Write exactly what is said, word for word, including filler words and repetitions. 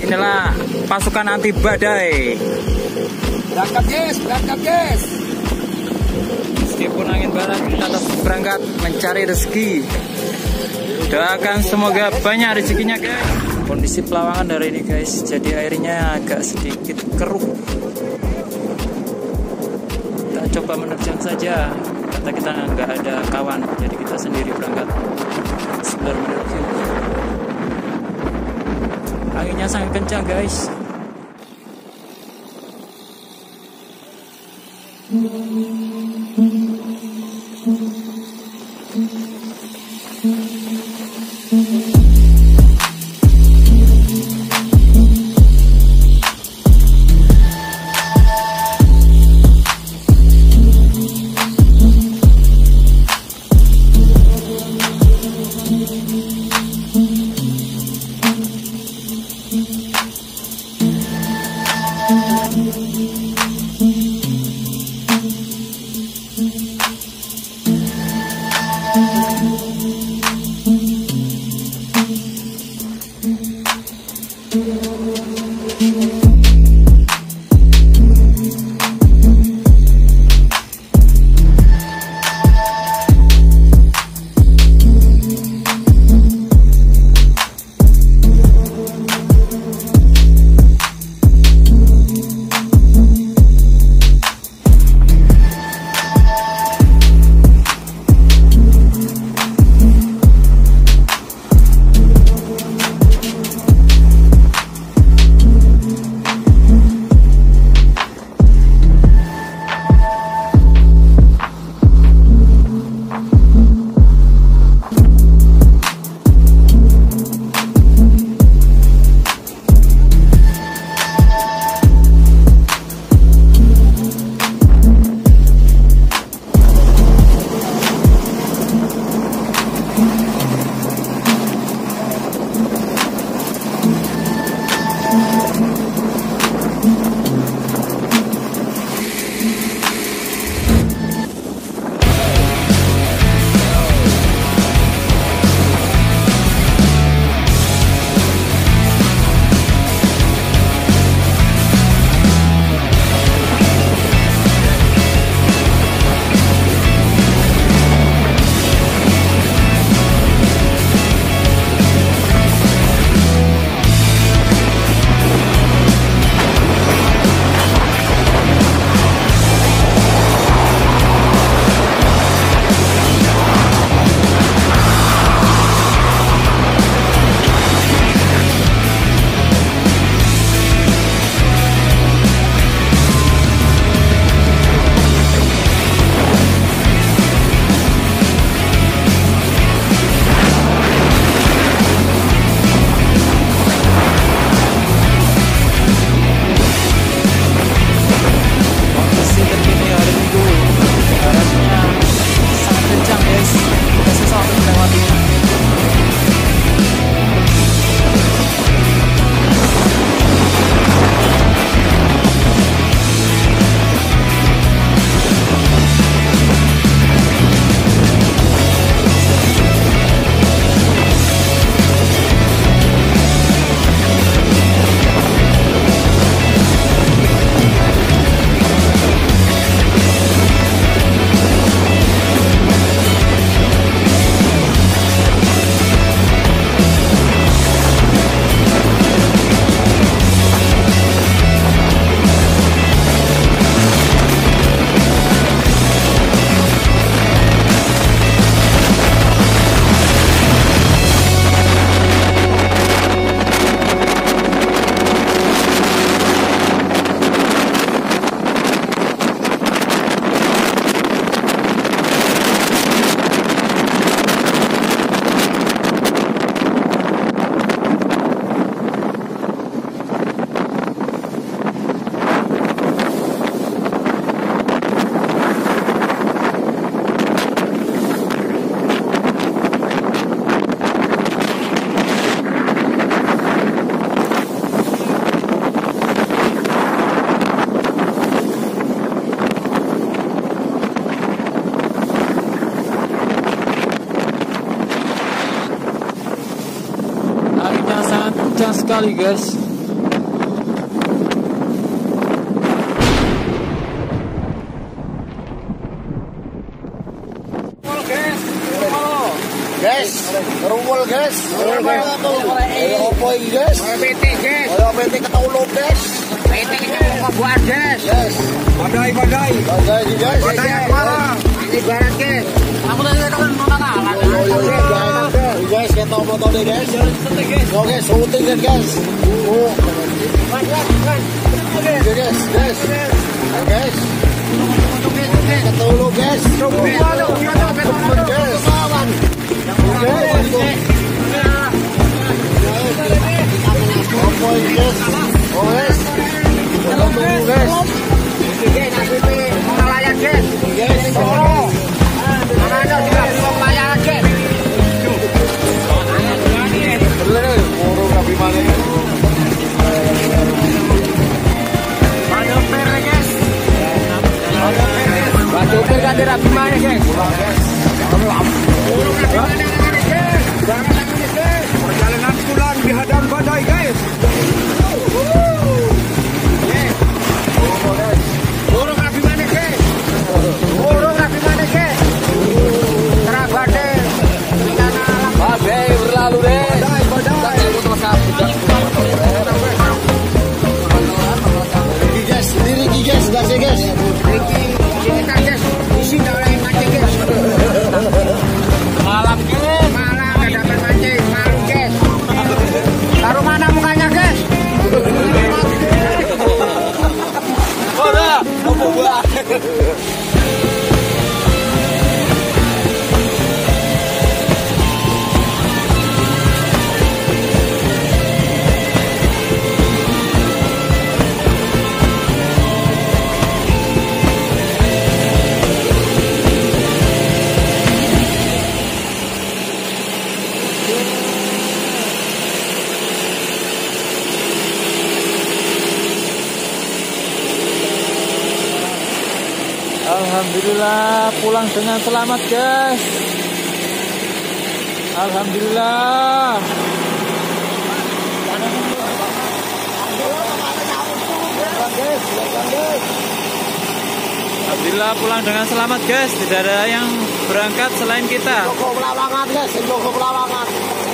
Inilah pasukan anti badai. Berangkat guys, berangkat guys. Meskipun angin barat, kita tetap berangkat mencari rezeki. Doakan semoga banyak rezekinya guys. Kondisi pelawangan dari ini guys, jadi airnya agak sedikit keruh. Kita coba menerjang saja. Kata kita nggak ada kawan, jadi kita sendiri berangkat. Sebentar menerjang. Anginnya sangat kencang guys. kencang sekali guys. Guys, rumpul guys. Ayo apa ini guys? P T guys. Ayo P T ketulung guys. P T ketulung buat guys. Guys. Badai badai. Badai guys. Badai apa? Ini barat guys. Aku tadi kan mau nang. Guys, kita mau foto deh guys. Oke, syuting kan guys. Oh. Oke guys, guys. Guys. Ketulung guys. Guys. Perjalanan pulang di hadang badai guys. Burung api mana guys? Burung api mana guys? Terang badai. Badai berlalu deh. Badai badai. Guys, sendiri guys, gas ya guys. Malam guys, malam ada dapat mancing, malu guys. Taruh mana mukanya guys? Oh dah, apa buat? Alhamdulillah pulang dengan selamat guys. Alhamdulillah. Alhamdulillah pulang dengan selamat guys. Tidak ada yang berangkat selain kita. Joko Pelawangan guys, Joko Pelawangan.